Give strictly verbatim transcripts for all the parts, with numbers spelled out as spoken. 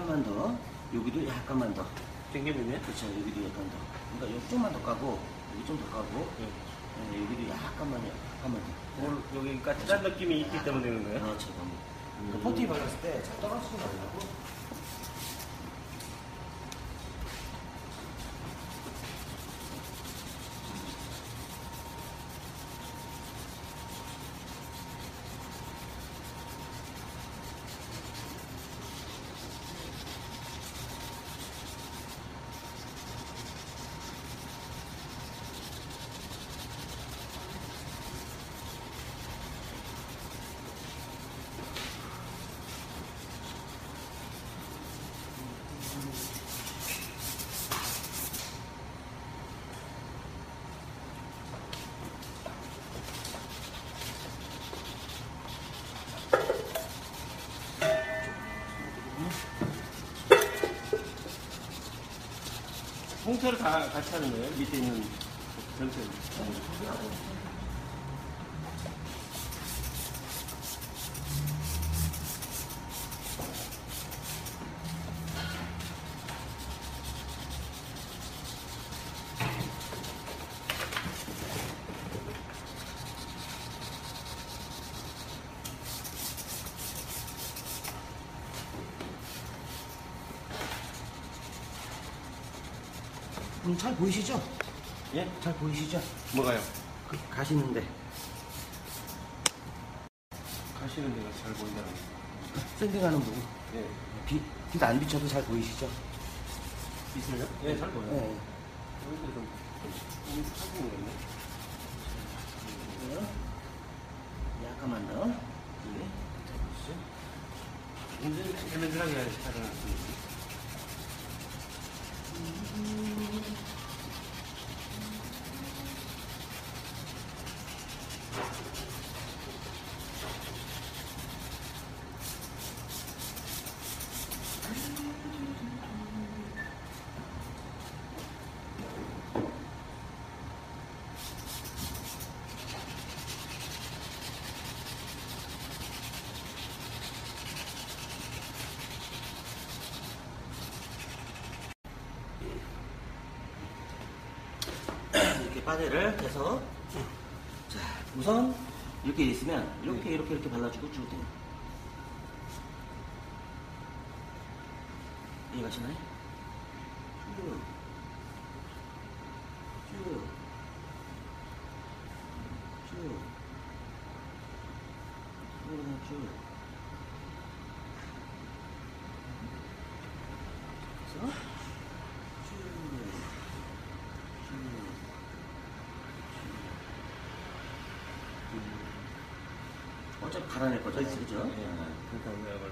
약간만 더. 여기도 약간만 더. 당겨주네. 그렇죠. 여기도 약간 더. 그러니까 여기 좀만 더 까고, 여기 좀 더 까고, 네. 네, 여기도 약간만, 약간만 더. 오늘 여기 까칠한 느낌이 있기 때문에 그런 거예요? 그렇죠. 음. 포티 발랐을 때 잘 떨어지지 말라고. 홍차를 다 같이 하는 거예요? 밑에 있는 전체. 음, 잘 보이시죠? 예? 잘 보이시죠? 뭐가요? 그, 가시는데. 가시는 데가 잘 보인다는 거. 샌딩하는 부분. 예. 빛, 빛 안 비춰도 잘 보이시죠? 있어요? 예, 잘 보여요. 네. 여기도 좀, 좀, 사진이 있네. 그리고요. 약간만 더. 예. 굉장히 맨들맨들하게 촬영했습니다. 이렇게 바디를 해서, 자, 우선 이렇게 있으면 이렇게 네. 이렇게 이렇게 발라주고 쭉 돼요. 이해가시나요? 쭉, 쭉, 쭉, 그냥 쭉. 그래서 쭉, 쭉. 어차피 갈아낼 거잖아요, 그죠? 예. 그러니까 왜야말로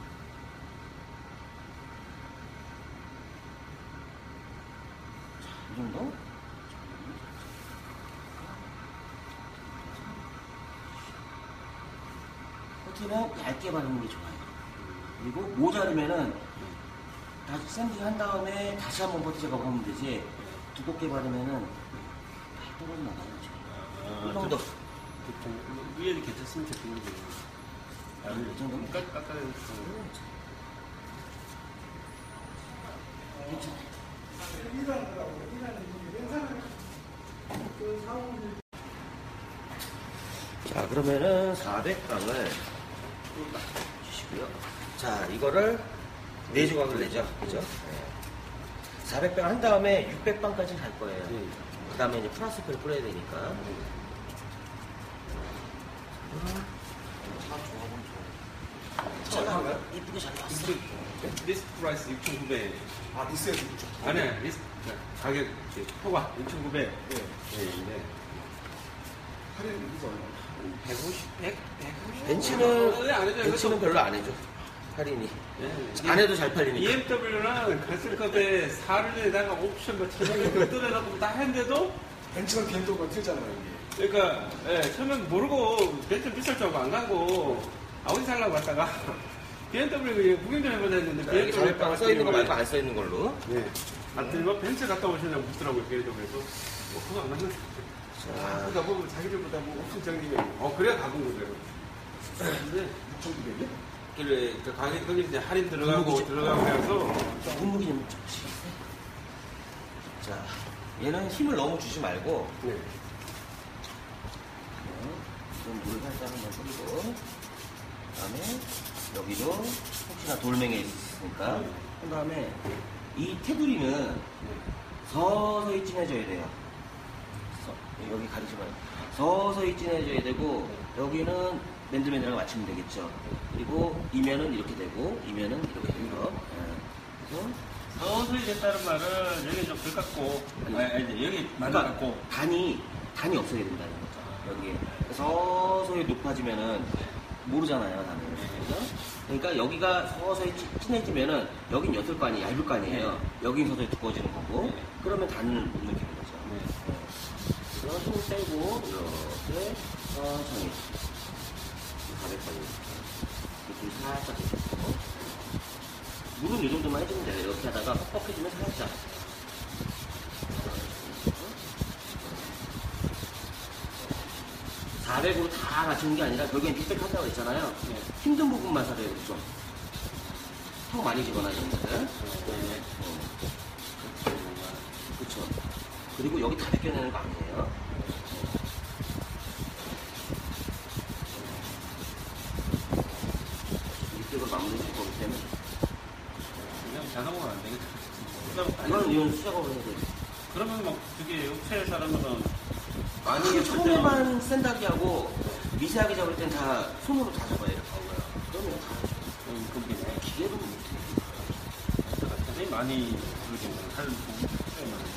이 정도? 코팅은 얇게 바르는 게 좋아요. 그리고 모자르면은 다시 샌딩 한 다음에 다시 한번 버티 작업하면 되지, 두껍게 바르면은 떨어져 나가요. 이 정도. 좀 위에도 괜찮으면 좋겠는데. 아, 이 정도면 깎, 깎아야 돼. 괜찮아요. 자, 그러면은 사백 방을 주시고요. 자, 이거를 네 조각을 내죠. 그죠? 네. 사백 방 한 다음에 육백 방까지 갈 거예요. 네. 그 다음에 이제 플라스틱을 뿌려야 되니까. 자, 이쁘게 잘 나왔어. 리스트 프라이스 육천구백. 아, 리스트 아니야, 리스트 가격 표가 육천구백. 네. 예, 네. 할인 무슨 얼마? 백오십, 백, 백오십. 벤츠는, 네, 안 해줘요. 벤츠는 별로 안 해줘. 할인이. 예. 안 해도 잘 팔리니까. 비엠더블유는 가슴컵에 사를 내다가 옵션 뭐 천원에 더 떨어져갖고 다 했는데도 벤츠가 비엠더블유가 틀잖아요, 이게. 그러니까 예, 처음엔 모르고 벤츠 비쌀 줄 알고 안 가고 아우디 살라고 갔다가 비엠더블유 구경 좀 해보자 했는데 자, 여기 비엠더블유 자격방 써있는 거 말고 안 써있는 걸로. 네. 아무튼 뭐 벤츠 갔다 오시냐고 묻더라고요. 비엠더블유에서 뭐 그거 안 갔는데 아, 그러다 보면 자기들보다 뭐 옵션 정리면 어 그래야 가본 거죠. 근데 육천구백이요? 받기를 그 가게 걸릴 때 할인 들어가고 분무기 들어가고 해서 자, 분무기 좀 주시겠어요? 자, 얘는 힘을 너무 주지 말고 네. 좀 물을 살짝 한번 뿌리고 그다음에 여기도 혹시나 돌멩이 있으니까 그 다음에 이 테두리는 서서히 진해져야 돼요. 서- 여기 가리지 말고 서서히 진해져야 되고 여기는 맨들맨들하게 맞추면 되겠죠. 그리고 이면은 이렇게 되고 이면은 이렇게 되고 그래서 서서히 됐다는 말은 여기 좀 덜 깎고 아니, 아니 여기 많이 깎고 단이 단이 없어야 된다는 거죠. 여기에 서서히 높아지면은 모르잖아요, 단을. 그죠? 그러니까 여기가 서서히 찐- 진해지면은 여긴 옅을 거 아니에요, 얇을 거 아니에요. 여긴 서서히 두꺼워지는 거고. 그러면 단을 못 느끼는 거죠. 그래서 힘을 빼고 이렇게 천천히 가볍게 이렇게 살짝 해주고 물은 이 정도만 해주면 돼요. 이렇게 하다가 퍽퍽해지면 살짝. 사백으로 다 맞추는 게 아니라 결국엔 육백 한다고 했잖아요. 네. 힘든 부분만 살아요, 좀. 턱 많이 집어넣는 것들. 그렇죠. 그리고 여기 다 벗겨내는 거 아니에요. 이쪽으로 마무리 할 거기 때문에. 그냥 자동으로 안 되겠다. 이건, 이건 수작업을 해야 돼요. 그러면 막 되게 업체 사람들은 아니, 처음에만 센다기 하고 미세하게 잡을 땐 다 손으로 다 잡아야 돼요. 그러면 다 음, 그게 기계로 못해. 굉장히 많이 그렇게 할 부분이 많아요.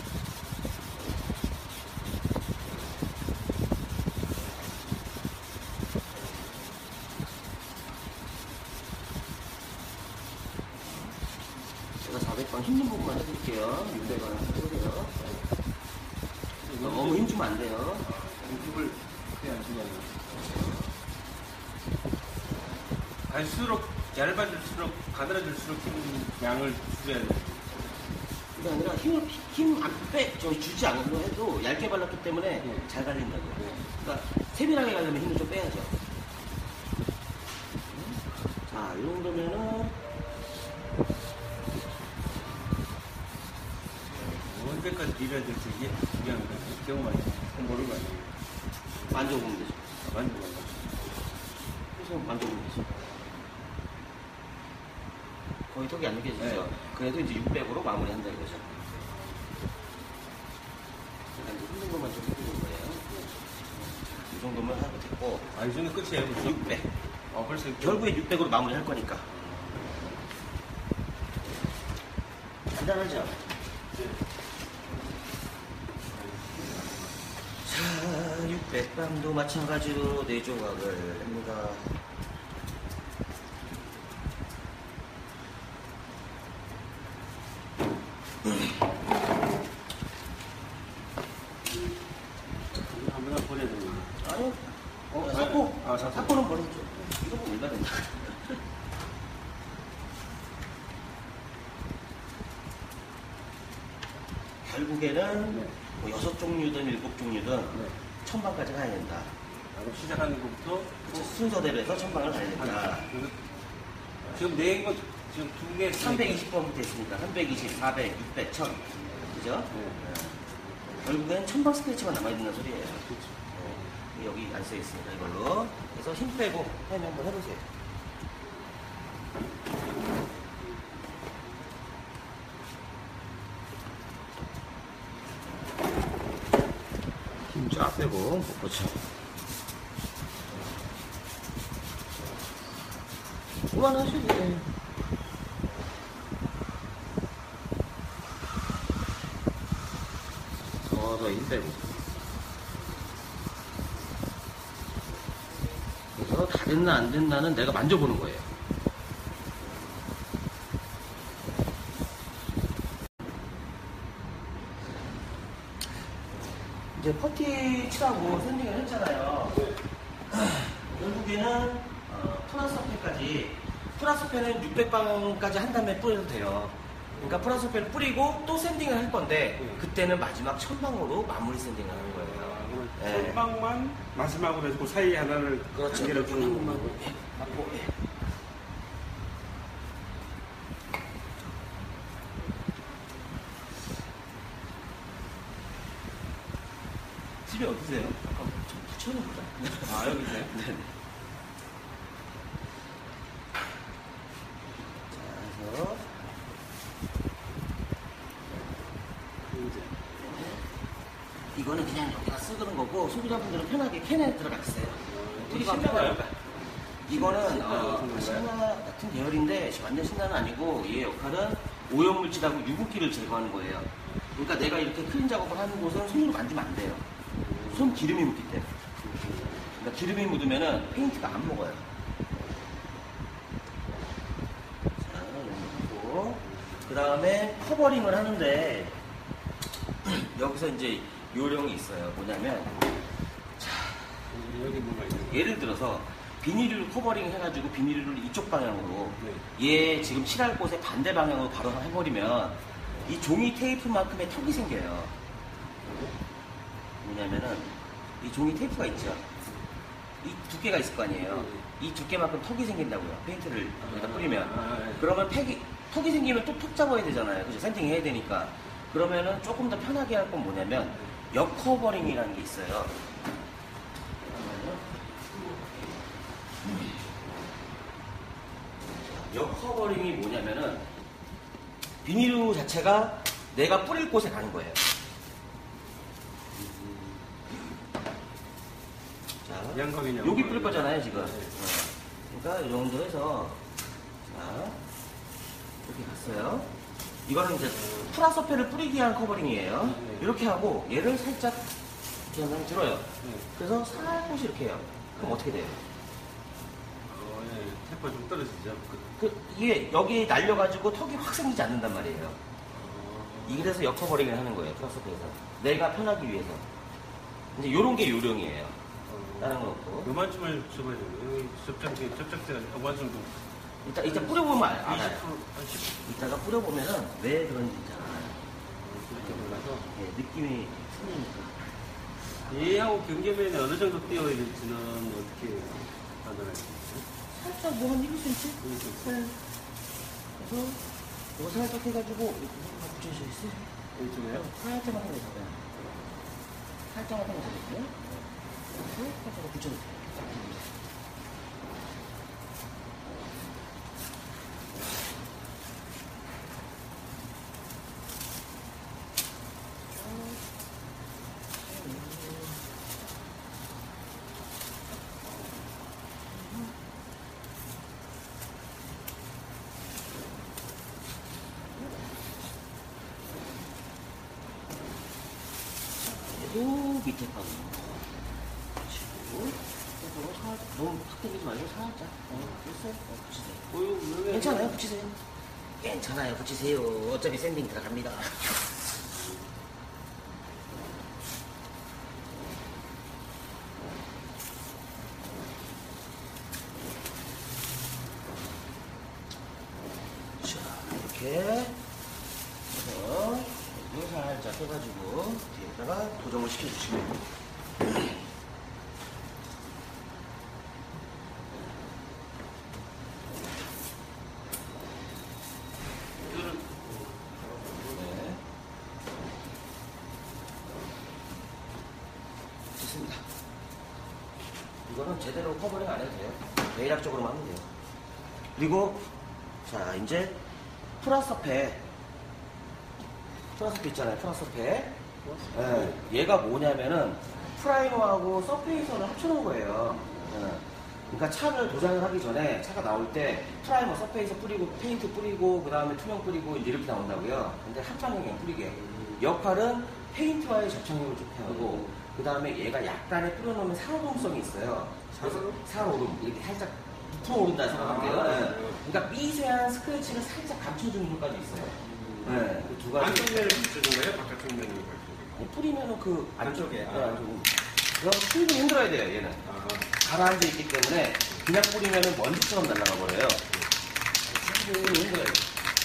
제가 사백 번 힘든 부분만 해드릴게요. 육백 번 해보세요. 너무 힘주면 안 돼요. 연습을 그냥 그냥 갈수록 얇아질수록 가늘어질수록 힘 양을 줄여야 돼. 그게 아니라 힘을, 힘 안 빼, 저 주지 않으려 해도 얇게 발랐기 때문에 네. 잘 갈린다고요. 그러니까 세밀하게 가려면 힘을 좀 빼야죠. 자, 이 정도면은 언제까지 비벼야 될지 이게 중요한 거예요. 경험만 있으면 모르는 거 아니에요. 만져보면 되죠. 만지고 만 그래서 만져보면 되죠. 거의 턱이 안 느껴지죠. 네. 그래도 이제 육백으로 마무리한다 이거죠. 제가 이제 힘든 것만 좀 해주는 거예요. 이 정도면 하고 됐고, 아, 이 정도 끝이에요. 벌써? 육백. 어, 벌써 결국에 육백으로 마무리할 거니까. 간단하죠? 자, 육백 감도 마찬가지로 네 조각을 합니다. 한번 더 버려야 되는 거예요. 아니요. 어, 사포. 아, 사포. 사포는 버리죠. 이거 뭐 얼마 된다. 결국에는 네. 뭐 여섯 종류든 일곱 종류든 네. 천방까지 가야 된다. 아, 그럼 시작하는 것부터 그쵸, 순서대로 해서 천방을 가야 된다. 아, 그래서 지금 네 거, 지금 두 개, 삼백이십 번부터 했으니까 삼백이십, 사백, 육백, 천. 그죠? 네. 네. 결국엔 천방 스크래치만 남아있는 소리예요. 그렇죠. 네. 여기 안 써있습니다. 이걸로. 그래서 힘 빼고 펜 한번 해보세요. 힘 쫙 빼고 그렇죠. 그만하셔도 돼요. 서서히 힘 빼고. 그래서 다 됐나 안 됐나는 내가 만져보는 거예요. 이제 퍼티 칠하고 샌딩을 했잖아요. 결국에는 어, 프라스페까지 프라스페는 육백 방까지 한 다음에 뿌려도 돼요. 그러니까 프라스페를 뿌리고 또 샌딩을 할 건데 네. 그때는 마지막 천방으로 마무리 샌딩을 하는 거예요. 아, 그럼 네. 천방만 마지막으로 해서 그 사이에 하나를 그렇죠. 단계를 한 주는 번만 거고. 예, 맞고 예. 집에 어디세요? 아까 좀 붙여놓을까? 아, 여기 있어요? 네. 자, 그래서 이제. 이거는 그냥 여기다 쓰는 거고 소비자분들은 편하게 캔에 들어가 있어요. 이거 신나가요? 이거는 신나 어, 같은 건가요? 신나 같은 계열인데 완전 신나는 아니고 얘의 역할은 오염물질하고 유분기를 제거하는 거예요. 그러니까 내가 이렇게 클린 작업을 하는 곳은 손으로 만지면 안 돼요. 손 기름이 묻기 때문에. 그러니까 기름이 묻으면은 페인트가 안 먹어요. 자, 이거 그 다음에 커버링을 하는데 여기서 이제 요령이 있어요. 뭐냐면 여기 뭐가 있어요? 예를 들어서 비닐을 커버링 해가지고 비닐을 이쪽 방향으로 네. 얘 지금 칠할 곳에 반대 방향으로 바로 해버리면 이 종이 테이프만큼의 턱이 생겨요. 뭐냐면은 이 종이 테이프가 있죠. 이 두께가 있을 거 아니에요. 이 두께만큼 턱이 생긴다고요. 페인트를 여기다 뿌리면. 아, 네. 그러면 턱이, 턱이 생기면 또 턱 잡아야 되잖아요. 그죠? 샌딩 해야 되니까. 그러면은 조금 더 편하게 할 건 뭐냐면 역커버링이라는 게 있어요. 역커버링이 뭐냐면은 비닐루 자체가 내가 뿌릴 곳에 가는 거예요. 자, 양각이냐? 여기 뿌릴 거잖아요 지금. 네. 어. 그러니까 이 정도 해서 자 이렇게 갔어요. 이거는 이제 프라서페를 뿌리기 위한 커버링이에요. 네. 이렇게 하고 얘를 살짝 이렇게 한번 들어요. 네. 그래서 살짝 이렇게 해요. 그럼 어떻게 돼요? 어, 예. 테이프가 좀 떨어지죠. 그, 그 이게 여기 날려가지고 턱이 확 생기지 않는단 말이에요. 어, 이래서 역커버링을 하는 거예요. 프라서페에서 내가 편하기 위해서. 이제 요런 게 요령이에요. 어, 다른 건 없고. 요만큼을 접어야 돼요. 여기 접착제, 접착제가 요만 정도. 이따 이따 뿌려보면 알- 알아요. 이십 퍼센트, 한 십 퍼센트 이따가 뿌려보면은 왜 그런지 이제 알아요. 이렇게 올라서. 예, 느낌이 틀리니까. 얘하고 경계면에 어느 정도 띄어야 될지는 어떻게 판단할 수 있어요? 살짝 뭐 한 일 센티미터? 일 센티미터. 네. 그래서 이거 살짝 해가지고 이거 다 붙여주시겠어요? 이쪽에요? 살짝만 해도 돼요. 살짝만 해도 되겠고요. 그래서 살짝 붙여주세요. 얘도 밑에 거는 붙이고 이쪽으로 살짝 너무 탁 당기지 말고 살짝 어, 됐어요? 어, 붙이세요. 어, 이거 괜찮아요? 붙이세요. 괜찮아요. 붙이세요. 어차피 샌딩 들어갑니다. 자, 이렇게 해서 이거 살짝 해가지고 뒤에다가 도정을 시켜주시면 네. 좋습니다. 이거는 제대로 커버링 안 해도 돼요. 대략적으로만 하면 돼요. 그리고 자 이제 프라서페 프라서페 있잖아요. 프라서페. 예, 얘가 뭐냐면은 프라이머하고 서페이서를 합쳐놓은 거예요. 예. 그러니까 차를 도장을 하기 전에 차가 나올 때 프라이머, 서페이서 뿌리고 페인트 뿌리고 그 다음에 투명 뿌리고 이제 이렇게 나온다고요. 근데 한 방에 그냥 뿌리게. 역할은 페인트와의 접착력을 좋게 하고 그 다음에 얘가 약간의 뿌려놓으면 살오름성이 있어요. 그래서 살오름 이렇게 살짝 부풀어오른다 생각할게요. 아, 예. 네. 그러니까 미세한 스크래치를 살짝 감춰주는 효과도 있어요. 네, 그 두 가지. 안쪽 면을 붙여준 거예요? 바깥쪽 면을 붙여준 거예요? 뿌리면은 그 안쪽에, 네, 아. 안쪽. 그럼 충분히 흔들어야 돼요, 얘는. 아, 가라앉아 있기 때문에 그냥 뿌리면은 먼지처럼 날아가 버려요. 충분히 흔들어야 돼요.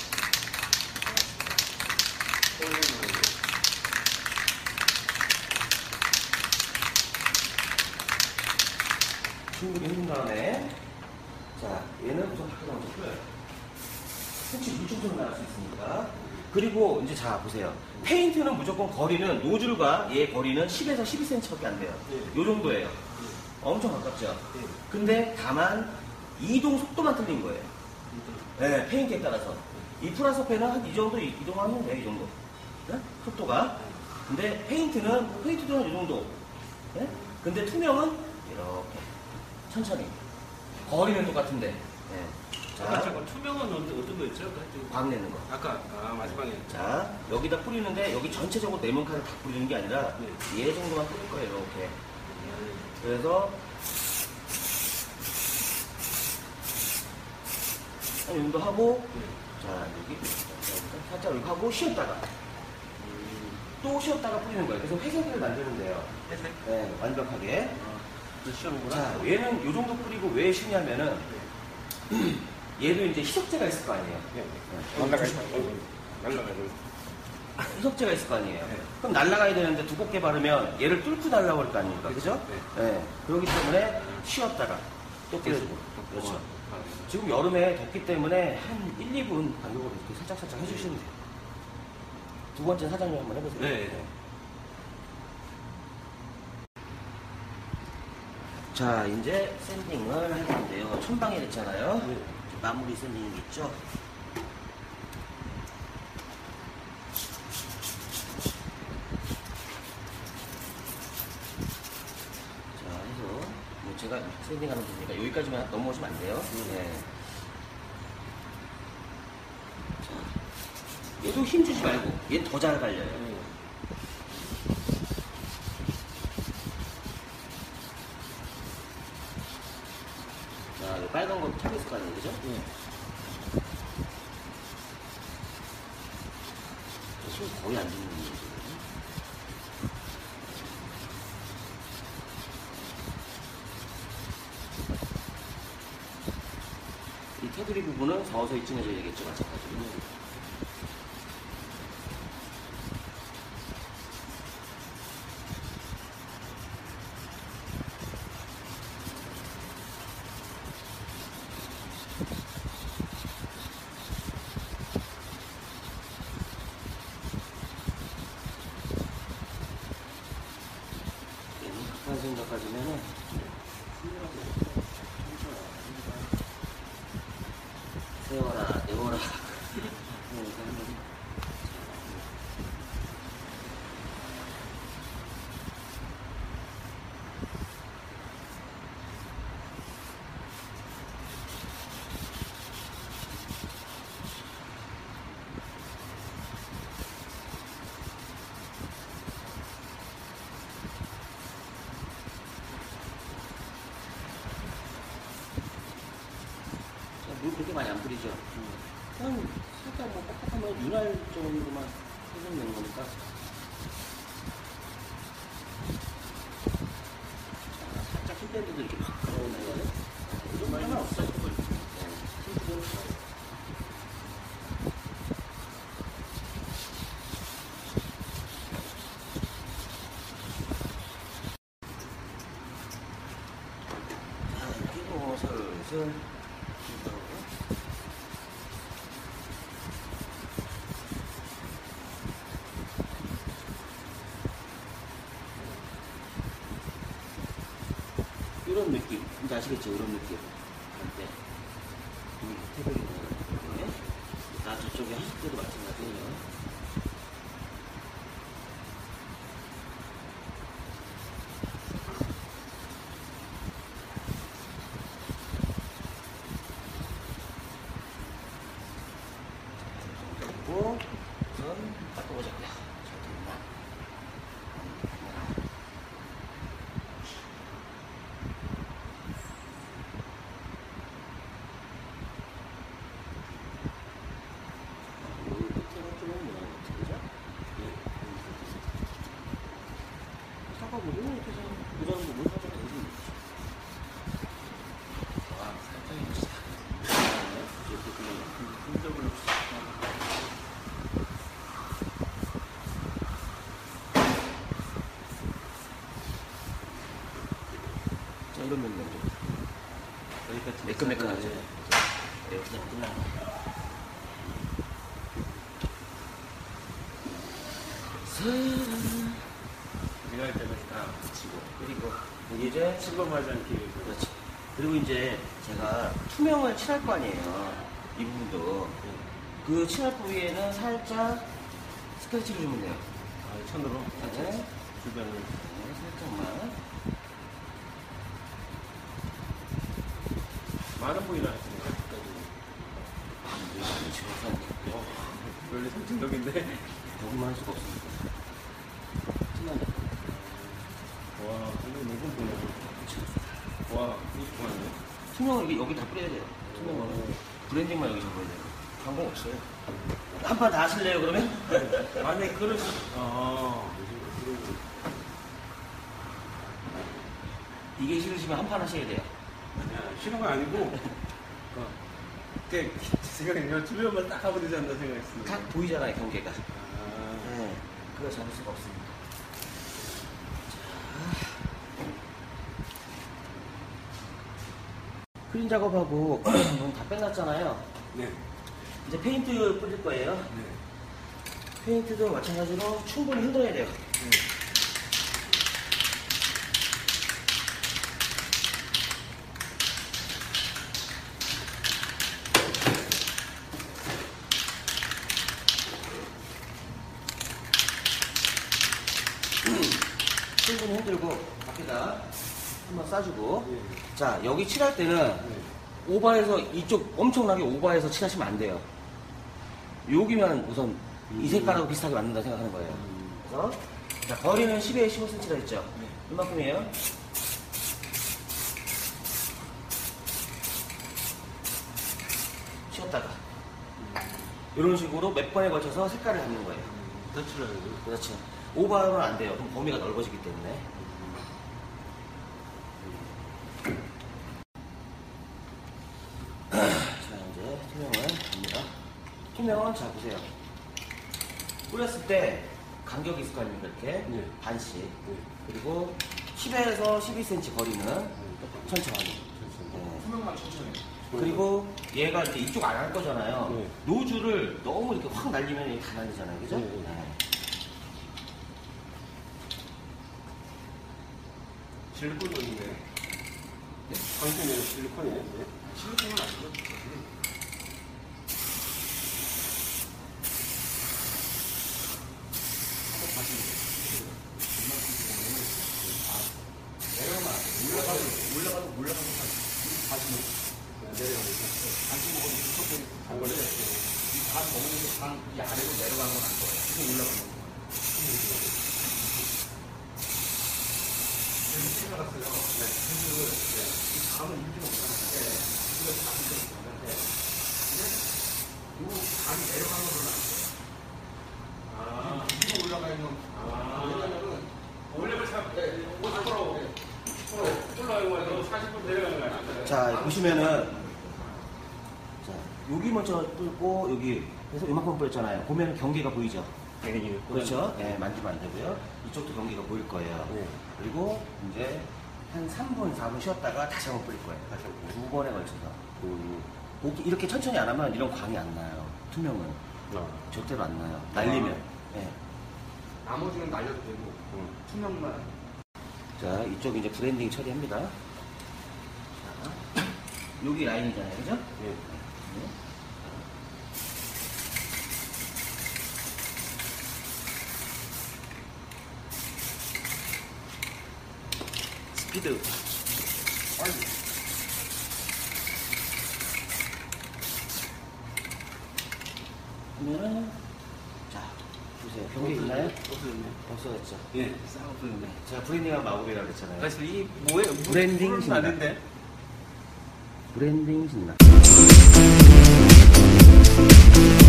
충분히 흔든 다음에 자, 얘는 우선 밖에 먼저 풀어요. 혹시 물총처럼 나갈 수 있으니까 그리고 이제 자 보세요. 페인트는 무조건 거리는 노즐과 얘 거리는 십에서 십이 센티미터밖에 안 돼요. 네. 요 정도예요. 엄청 가깝죠. 네. 근데 다만 이동 속도만 틀린 거예요. 네, 페인트에 따라서. 이 프라소페는 한 이 정도 이- 이동하면 돼요, 이 정도. 네? 속도가. 근데 페인트는, 페인트도 한 이 정도. 네? 근데 투명은 이렇게. 천천히. 거리는 똑같은데. 네. 잠깐, 자, 잠깐, 투명은 어떤, 어떤 거였죠? 그 광 내는 거. 아까, 아, 마지막에. 자, 여기다 뿌리는데, 여기 전체적으로 네모칸을 다 뿌리는 게 아니라, 네. 얘 정도만 뿌릴 거예요, 이렇게. 그래서, 한 이 정도 하고, 자, 여기, 살짝 이렇게 하고, 쉬었다가, 또 쉬었다가 뿌리는 거예요. 그래서 회색을 만드는 돼요. 회색? 네, 완벽하게. 또 시험구나. 자, 얘는 이 정도 뿌리고 왜 쉬냐면은, 얘도 이제 희석제가 있을 거 아니에요. 네. 어, 날라가 조심- 날라가요. 희석제가 있을 거 아니에요. 네. 그럼 날아가야 되는데 두껍게 바르면 얘를 뚫고 날아올 거 아닙니까? 그죠? 네. 네. 그렇기 때문에 쉬었다가 또 뿌려주고. 그렇죠. 지금 여름에 덥기 때문에 한 일, 이 분 간격으로 이렇게 살짝살짝 해주시면 돼요. 두 번째 사장님 한번 해보세요. 네. 자, 이제 샌딩을 할 건데요. 천방에 됐잖아요. 네. 마무리 샌딩이 있죠. 자, 해서 뭐 제가 샌딩하는 분이니까 여기까지만 넘어오시면 안 돼요. 네. 자, 얘도 힘 주지 말고 얘는 더 잘 갈려요. 자, 이 빨간 거 타고 있을 거 아니에요, 그죠? 네. 손 거의 안 죽는 거죠. 이 테두리 부분은 서서히 진해져야 되겠죠, 마찬가지로. 가까이 생각까지면은 세워라, 내워라. 물 그렇게 많이 안 뿌리죠. 그냥 살짝 뭐 뻑뻑하면 윤활 정도만 해주면 되는 거니까. 자, 살짝 힘 뺀데도 이렇게 막 들어오는 거예요. 이 정도 상관없어요. 네, 힘 빼도 좋아요. 자, 그리고 슬슬 이런 느낌, 이제 아시겠죠? 이런 느낌. 할 때. 이 테두리 부분에. 나 저쪽에 하실 때도 마찬가지예요. 그리고 우선 바꿔보자고요. 잘 됐나? 사과보고 이렇게 해서 그 정도 물 살짝 되지. 와, 살짝 해주자. 이렇게 그냥 흔적을 내가 할 때는 다 붙이고. 그리고 여기 이제 침범하지 않기 위해서. 그렇지. 그리고 이제 제가 투명을 칠할 거 아니에요. 이 부분도. 그 칠할 부위에는 살짝 스크래치를 주면 돼요. 아, 천으로 네. 주변을. 네, 살짝만. 많은 부위를 하시네요. 어, 원래 상징적인데. 여기만 할 수가 없습니다. 투명. 와, 이거 너무 보네. 와, 이거 좋아하네. 투명을 여기, 여기 다 뿌려야 돼요. 투명을. 브랜딩만 여기 잡아야 돼요. 방법 없어요. 한 판 다 하실래요, 그러면? 아니, 그런, 아, 이게 싫으시면 한 판 하셔야 돼요. 아니야, 싫은 건 아니고, 어, 그, 생각에 주변만 딱 하고 되지 않나 생각했습니다. 각 보이잖아요, 경계가. 아, 네, 그거 잡을 수가 없습니다. 크린 작업하고 눈 다 빼놨잖아요. 네. 이제 페인트 뿌릴 거예요. 네. 페인트도 마찬가지로 충분히 흔들어야 돼요. 네. 충분히 흔들고 밖에다 한번 싸주고. 네. 자, 여기 칠할 때는 네. 오버해서 이쪽 엄청나게 오버해서 칠하시면 안 돼요. 여기면 우선 이 색깔하고 비슷하게 맞는다 생각하는 거예요. 그래서 자, 거리는 십에 십오 센티미터라 했죠. 네. 이만큼이에요. 쉬었다가 이런 식으로 몇 번에 걸쳐서 색깔을 잡는 거예요. 터치를 하는 거. 그렇죠. 오버하면 안 돼요. 그럼 범위가 넓어지기 때문에. 자, 이제 투명을 합니다. 투명은 자, 보세요. 뿌렸을 때 간격이 있을 거 아닙니까? 이렇게. 네. 반씩. 네. 그리고 십에서 십이 센티미터 거리는 천천히. 네. 투명만 천천히. 그리고 얘가 이제 이쪽 안 할 거잖아요. 네. 노즐을 너무 이렇게 확 날리면 이게 다 날리잖아요. 그죠? 네, 네. 네. 실리콘인데. 당신은 실리콘이에요? 네. 실리콘은 아니고. 올라가도 올라가도 다시 안 걸려? 다 먹는 게이 아래로 내려가는 건 안 좋아요. 계속 올라가는 거. 생각났어요. 네. 이 감은 인지 못하는데 이거 다 인지 못하는데 근데 이 감이 내려가는 건 안 돼요. 아, 위로 올라가 있는. 아. 왜냐면은 원래 참, 오십 퍼센트, 올라가는 거에서 사십 퍼센트 내려가는 거 아니야? 자, 보시면은, 자, 여기 먼저 뚫고, 여기, 그래서 이만큼 뿌렸잖아요. 보면 경계가 보이죠? 네. 그렇죠? 네, 만지면 안 되고요. 이쪽도 경계가 보일 거예요. 네. 그리고 이제 한 삼 분, 사 분 쉬었다가 다시 한번 뿌릴 거예요. 다시 한번. 두 번에 걸쳐서. 음. 이렇게, 이렇게 천천히 안 하면 이런 광이 안 나요. 투명은. 아. 절대로 안 나요. 날리면. 네. 나머지는 날려도 되고 음. 투명만. 자, 이쪽 이제 브랜딩 처리합니다. 자, 여기 라인이잖아요. 그죠? 네. 네. 스피드. 빨리. 그러면은, 자, 보세요. 경계 있나요? 없어졌네. 없어졌죠. 예, 싹 없어졌네. 제가 브랜딩한 마법이라고 그랬잖아요. 그래서 이 뭐예요? 브랜딩 물 신나. 아닌데? 브랜딩 신나.